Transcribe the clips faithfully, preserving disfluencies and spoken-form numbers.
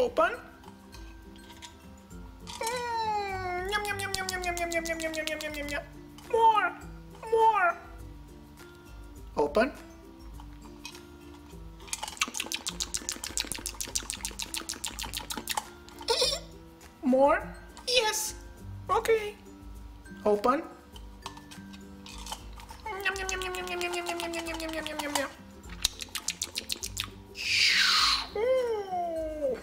Open. Mm, yum, yum, yum, yum, yum, yum, yum, yum, yum, yum, yum, yum, yum, yum. More. More. Open. More? Yes. Okay. Open. Yum, yum, yum, yum, yum, yum, yum, yum, yum, yum, yum, yum, yum, yum, yum, yum. Ooh.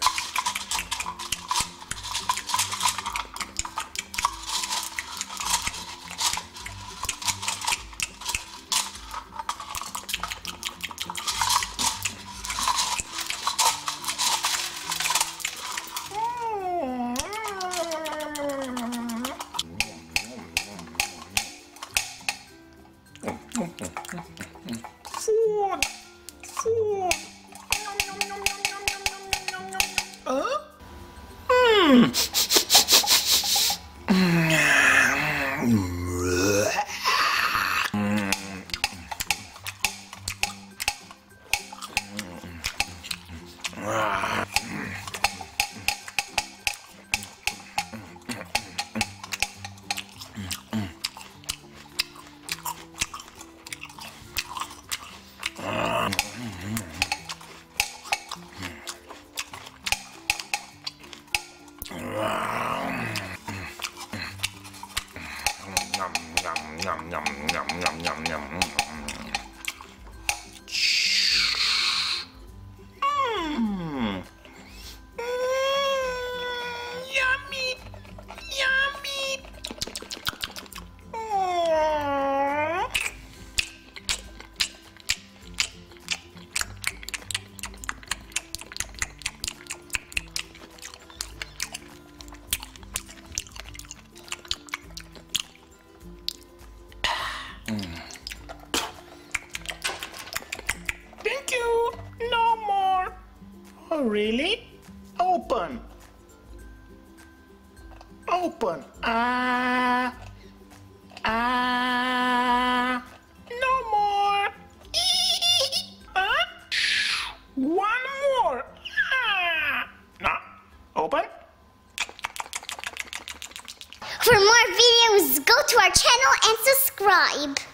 Food! Food! Yum, yum, yum, yum, yum, yum, yum, yum, yum, yum. Huh? Mm. Yum, yum, yum, yum, yum, yum. Mm. Mm, yummy, yummy. Mm. Thank you. No more. Oh, really? Open. Open. Ah. Ah. No more. Huh? One more. Ah. No. Open. For more videos, go to our channel and subscribe.